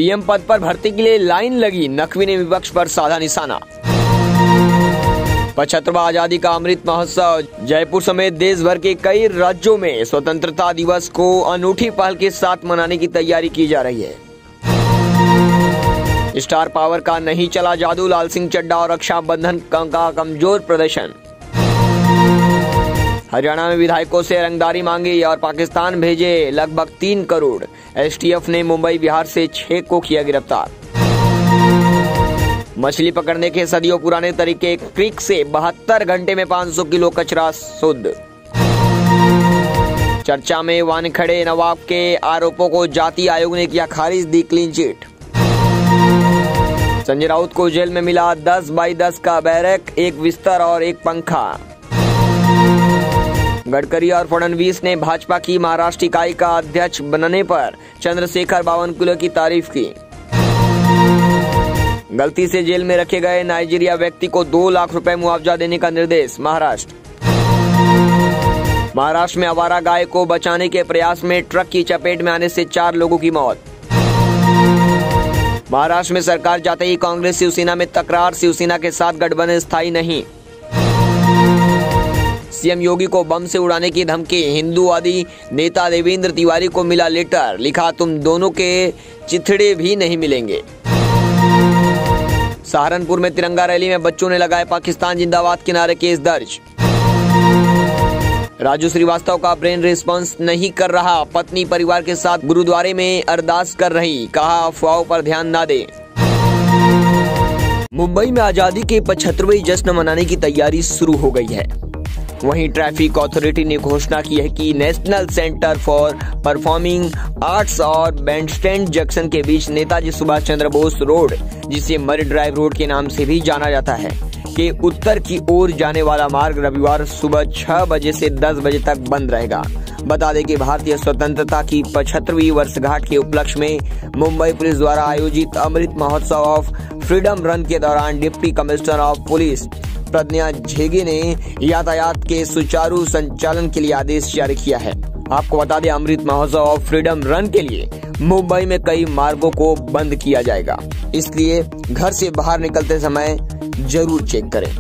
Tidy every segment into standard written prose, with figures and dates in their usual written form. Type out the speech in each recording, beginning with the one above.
PM पद पर भर्ती के लिए लाइन लगी, नकवी ने विपक्ष पर साधा निशाना। 75वां आजादी का अमृत महोत्सव। जयपुर समेत देश भर के कई राज्यों में स्वतंत्रता दिवस को अनूठी पहल के साथ मनाने की तैयारी की जा रही है। स्टार पावर का नहीं चला जादू, लाल सिंह चड्ढा और रक्षाबंधन का कमजोर प्रदर्शन। हरियाणा में विधायकों से रंगदारी मांगी और पाकिस्तान भेजे लगभग 3 करोड़। एसटीएफ ने मुंबई बिहार से 6 को किया गिरफ्तार। मछली पकड़ने के सदियों पुराने तरीके, क्रिक से 72 घंटे में 500 किलो कचरा शुद्ध। चर्चा में वानखेड़े नवाब के आरोपों को जाति आयोग ने किया खारिज, दी क्लीन चिट। संजय राउत को जेल में मिला 10 बाई 10 का बैरक, एक बिस्तर और एक पंखा। गडकरी और फडणवीस ने भाजपा की महाराष्ट्र इकाई का अध्यक्ष बनने पर चंद्रशेखर बावनकुले की तारीफ की। गलती से जेल में रखे गए नाइजीरिया व्यक्ति को 2 लाख रुपए मुआवजा देने का निर्देश। महाराष्ट्र में आवारा गाय को बचाने के प्रयास में ट्रक की चपेट में आने से 4 लोगों की मौत। महाराष्ट्र में सरकार जाते ही कांग्रेस शिवसेना में तकरार, शिवसेना के साथ गठबंधन स्थायी नहीं। सीएम योगी को बम से उड़ाने की धमकी, हिंदूवादी नेता देवेंद्र तिवारी को मिला लेटर, लिखा तुम दोनों के चिथड़े भी नहीं मिलेंगे। सहारनपुर में तिरंगा रैली में बच्चों ने लगाए पाकिस्तान जिंदाबाद के नारे, केस दर्ज। राजू श्रीवास्तव का ब्रेन रिस्पॉन्स नहीं कर रहा, पत्नी परिवार के साथ गुरुद्वारे में अरदास कर रही, कहा अफवाहों पर ध्यान ना दे। मुंबई में आजादी के 75वें जश्न मनाने की तैयारी शुरू हो गई है। वहीं ट्रैफिक अथॉरिटी ने घोषणा की है कि National Centre for Performing Arts और बैंडस्टैंड जंक्शन के बीच नेताजी सुभाष चंद्र बोस रोड, जिसे मरी ड्राइव रोड के नाम से भी जाना जाता है, के उत्तर की ओर जाने वाला मार्ग रविवार सुबह 6 बजे से 10 बजे तक बंद रहेगा। बता दें कि भारतीय स्वतंत्रता की 75वीं वर्षगांठ के उपलक्ष्य में मुंबई पुलिस द्वारा आयोजित Amrit Mahotsav of freedom run के दौरान deputy commissioner of police Pragya Jhege ने यातायात के सुचारू संचालन के लिए आदेश जारी किया है। आपको बता दें, Amrit Mahotsav of freedom run के लिए मुंबई में कई मार्गों को बंद किया जाएगा, इसलिए घर से बाहर निकलते समय जरूर चेक करें।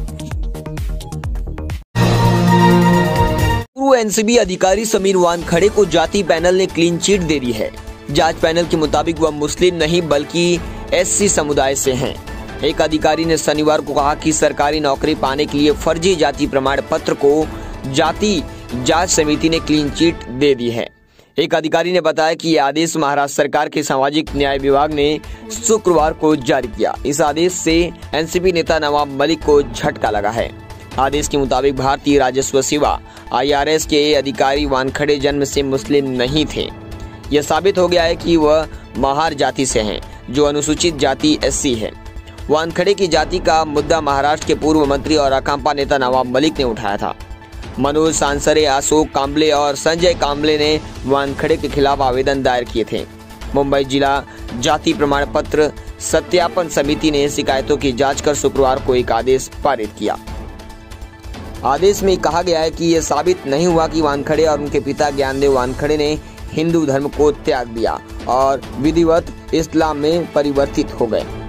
पूर्व एनसीबी अधिकारी समीर वानखेड़े को जाति पैनल ने क्लीन चिट दे दी है। जांच पैनल के मुताबिक वह मुस्लिम नहीं बल्कि एससी समुदाय से हैं। एक अधिकारी ने शनिवार को कहा कि सरकारी नौकरी पाने के लिए फर्जी जाति प्रमाण पत्र को जाति जांच समिति ने क्लीन चिट दे दी है। एक अधिकारी ने बताया कि यह आदेश महाराष्ट्र सरकार के सामाजिक न्याय विभाग ने शुक्रवार को जारी किया। इस आदेश से एनसीपी नेता नवाब मलिक को झटका लगा है। आदेश के मुताबिक भारतीय राजस्व सेवा IRS के अधिकारी वानखेड़े जन्म से मुस्लिम नहीं थे। यह साबित हो गया है कि वह महार जाति से हैं, जो अनुसूचित जाति SC है। वानखेड़े की जाति का मुद्दा महाराष्ट्र के पूर्व मंत्री और अकांपा नेता नवाब मलिक ने उठाया था। मनोज सांसरे, अशोक कांबले और संजय कांबले ने वानखेड़े के खिलाफ आवेदन दायर किए थे। मुंबई जिला जाति प्रमाण पत्र सत्यापन समिति ने शिकायतों की जांच कर शुक्रवार को एक आदेश पारित किया। आदेश में कहा गया है कि यह साबित नहीं हुआ कि वानखेड़े और उनके पिता ज्ञानदेव वानखेड़े ने हिंदू धर्म को त्याग दिया और विधिवत इस्लाम में परिवर्तित हो गए।